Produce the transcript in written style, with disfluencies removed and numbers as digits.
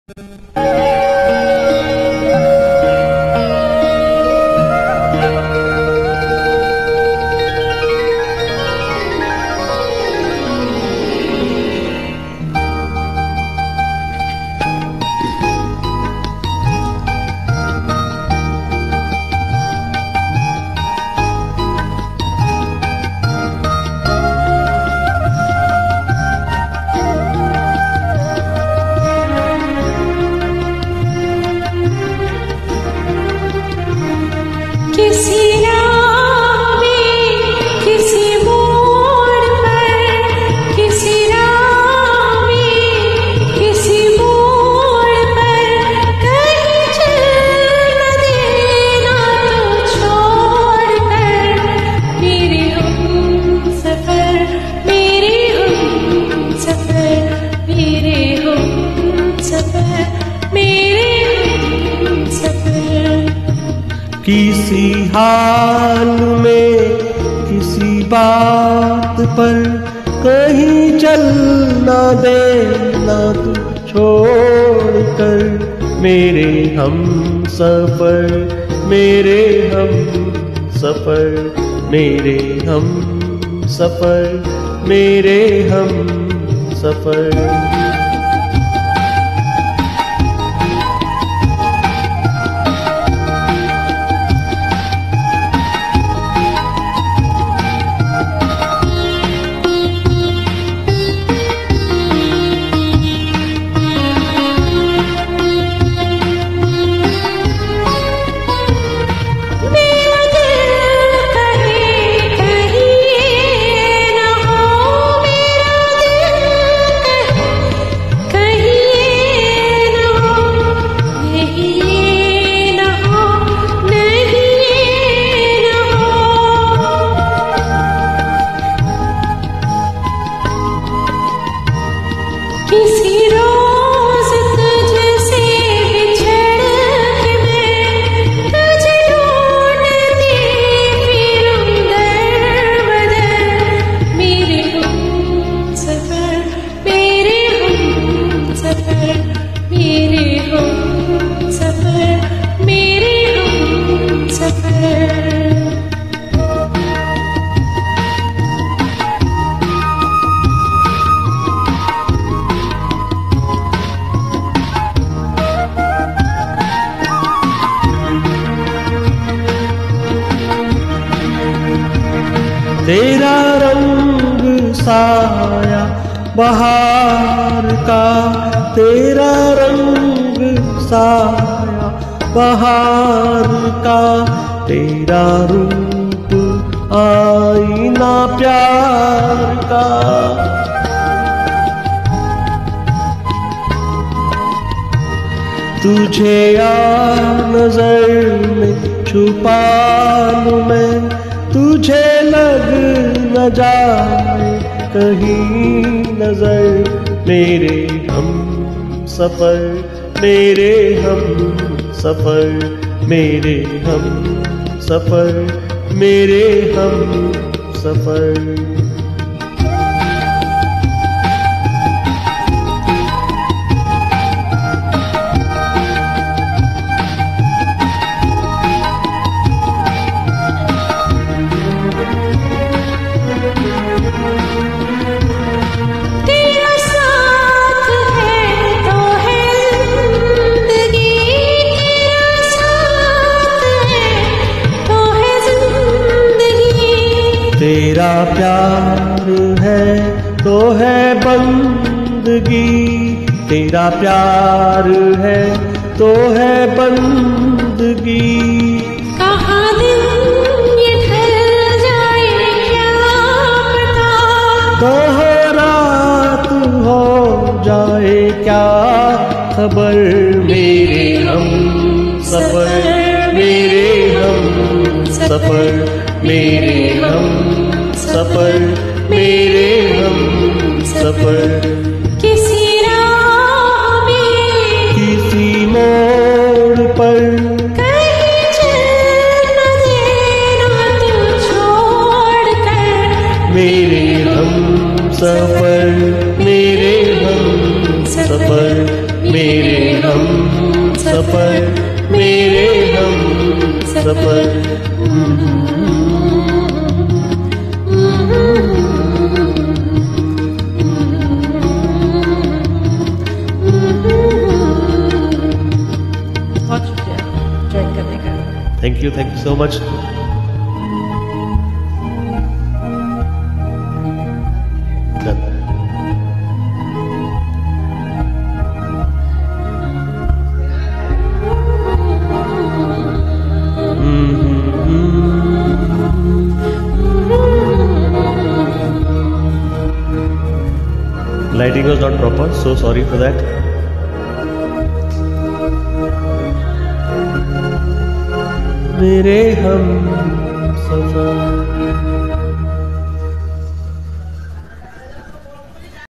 किसी हाल में किसी बात पर कहीं चल ना देना तू छोड़ कर, मेरे हम सफर मेरे हम सफर मेरे हम सफर मेरे हम सफर। किसी रोज तुझसे बिछड़ के मैं तुझे ढूंढती फिरूं दर बदर, मेरे हम सफर मेरे हम सफर मेरे हम सफर मेरे हम सफर। तेरा रंग साया बहार का, तेरा रंग साया बहार का, तेरा रूप आईना प्यार का। तुझे आ नजर में छुपा लूं मैं, तुझे लग न जाए कहीं नजर, मेरे हम सफर मेरे हम सफर मेरे हम सफर मेरे हम सफर। तेरा प्यार है तो है बंदगी, तेरा प्यार है तो है बंदगी। कहाँ दिन ये ढल जाए क्या पता, कहाँ रात हो जाए क्या खबर, मेरे हम सफर मेरे हम सफर मेरे हम सफर मेरे हम सफर। किसी राह में किसी मोड़ पर कहीं चल न देना तू छोड़ कर, मेरे हम सफर मेरे हम सफर मेरे हम सफर, मेरे हम सफर। बहुत शुक्रिया ज्वाइन करने का। Thank you so much. Lighting was not proper, so sorry for that. मेरे हम सफर।